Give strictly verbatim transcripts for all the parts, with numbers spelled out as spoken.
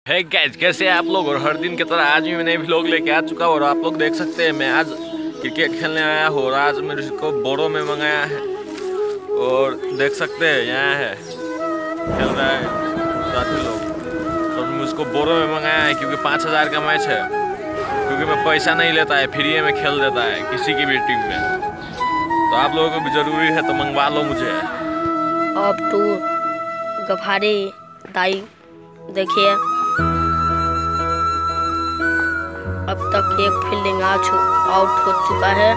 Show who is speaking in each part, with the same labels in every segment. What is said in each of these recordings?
Speaker 1: है गाइस, कैसे हैं आप लोग। और हर दिन की तरह आज भी मैंने व्लॉग लेके आ चुका हूँ और आप लोग देख सकते हैं मैं आज क्रिकेट खेलने आया हूँ और आज मेरे को बोरो में मंगाया है और देख सकते हैं यहाँ है खेल रहा है साथी लोग। और मुझको बोरो में मंगाया है क्योंकि पाँच हज़ार का मैच है, क्योंकि मैं पैसा नहीं लेता है, फ्री में खेल देता है किसी की भी टीम में। तो आप लोगों को भी ज़रूरी है तो मंगवा लो मुझे।
Speaker 2: अब तो गफारी दाई देखिए अब तक एक फील्डिंग आउट हो चुका है।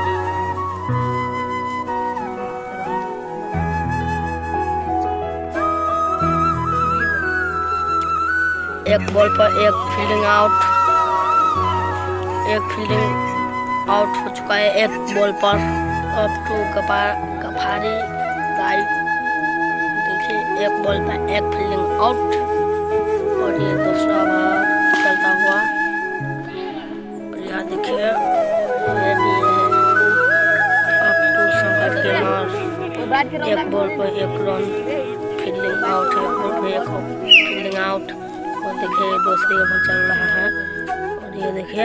Speaker 2: एक बॉल पर एक फील्डिंग आउट एक फील्डिंग आउट हो चुका है एक बॉल पर। अब तो गफारी दाई देखिए एक बॉल पर एक फील्डिंग आउट और ये दूसरा बार चलता हुआ देखिए ये भी है। अब तो संकट के मार एक बॉल पर एक रन फील्डिंग आउट है, एक बॉल पर एक फील्डिंग आउट। और देखिए दूसरी ओवर चल रहा है और ये देखिए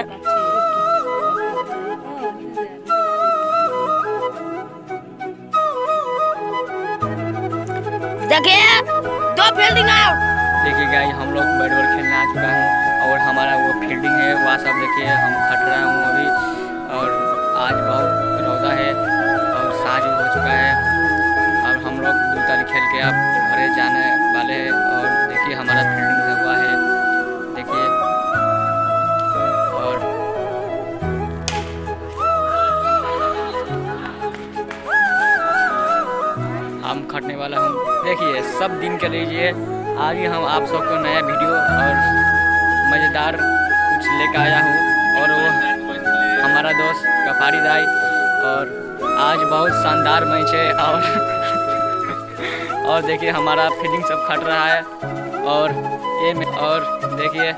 Speaker 2: देखिए दो फील्डिंग आउट।
Speaker 3: देखिए गाइस, हम लोग बैट बॉल खेलने आ चुका है और हमारा वो फील्डिंग है वहाँ सब देखिए हम खट रहा हूँ अभी। और आज बहुत रौदा है और साँझ भी हो चुका है। अब हम लोग दो तारीख खेल के अब घरे जाने वाले हैं और देखिए हमारा फील्डिंग हुआ है देखिए। और हम खटने वाला हूँ देखिए सब दिन के लीजिए। आज ही हम आप सबको नया वीडियो और मज़ेदार कुछ लेकर आया हूँ और वो हमारा दोस्त गफारी दाई। और आज बहुत शानदार मैच है और और देखिए हमारा फील्डिंग सब खट रहा है और ये और देखिए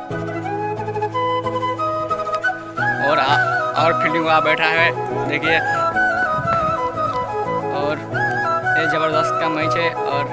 Speaker 3: और आ, और फील्डिंग वहाँ बैठा है देखिए। और ये ज़बरदस्त का मैच है। और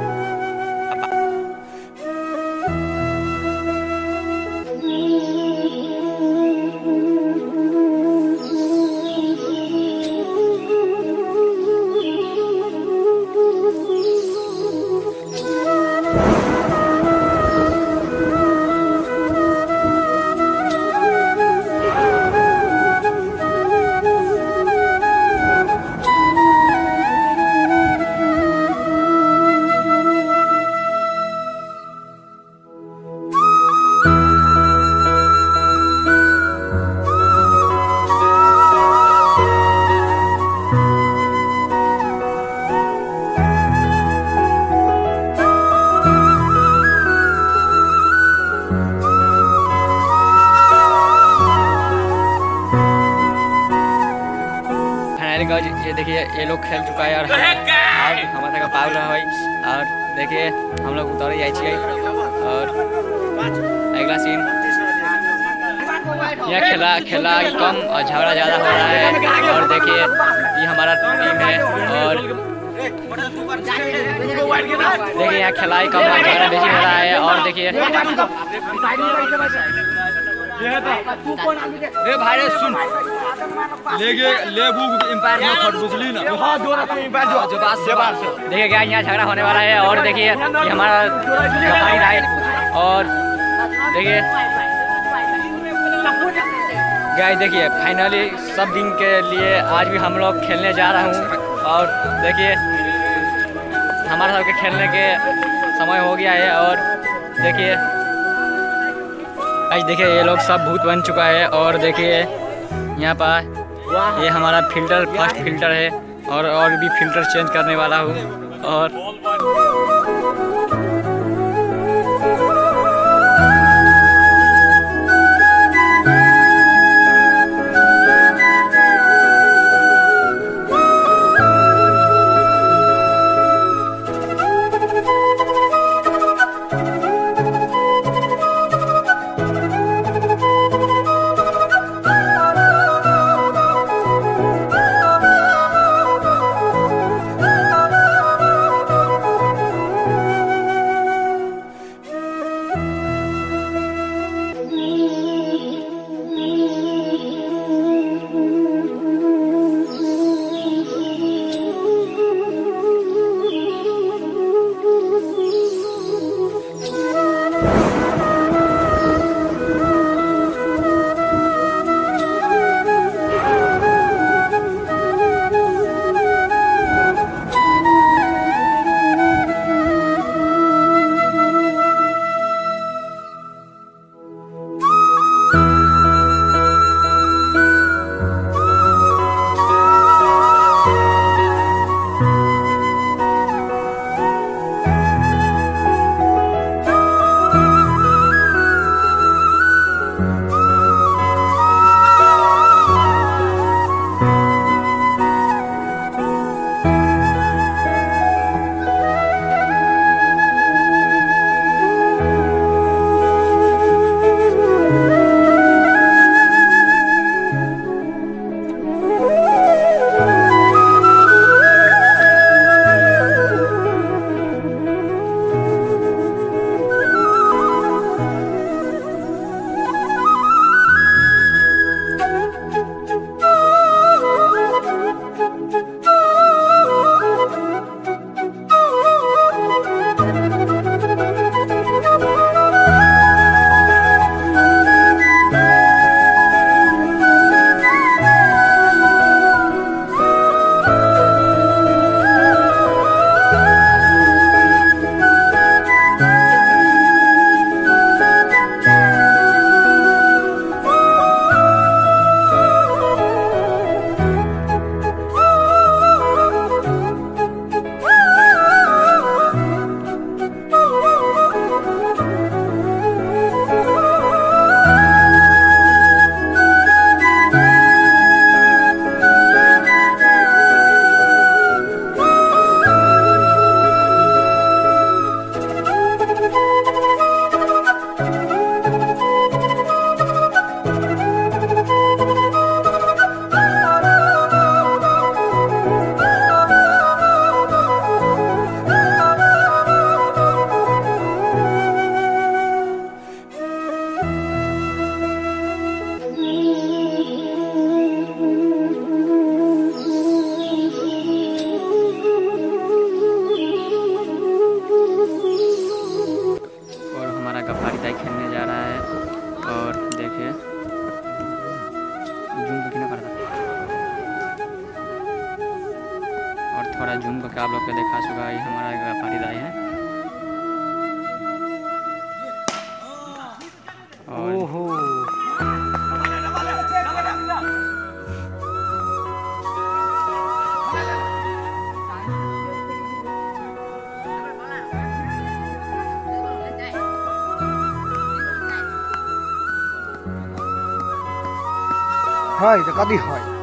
Speaker 3: ये देखिए ये लोग खेल चुका है और हमारे का पावल है। और देखिए हम लोग उतर जाए छे और अगला सीन यह खेला खेला कम और झगड़ा ज़्यादा हो रहा है। और देखिए ये हमारा टीम है और देखिए यहाँ खिलाई कम और झगड़ा बेची हो रहा है। और देखिए रे भाई सुन ले गे ले बुक एम्पायर में खट बुझली ना। हां दो रकम एम्पायर जो जो बात से बात से देखिए क्या यहाँ झगड़ा होने वाला है। और देखिए ये हमारा गफारी दाई और देखिए गाइस देखिए फाइनली सब दिन के लिए आज भी हम लोग खेलने जा रहा हूँ। और देखिए हमारा सबके खेलने के समय हो गया है। और देखिए आज देखिए ये लोग सब भूत बन चुका है। और देखिए यहाँ पर ये हमारा फिल्टर फर्स्ट फिल्टर है और और भी फिल्टर चेंज करने वाला हूँ। और का आप लोग को देखा चुका ये हमारा एक व्यापारी दाई है। ओहो
Speaker 4: হয় এটা কাদি হয়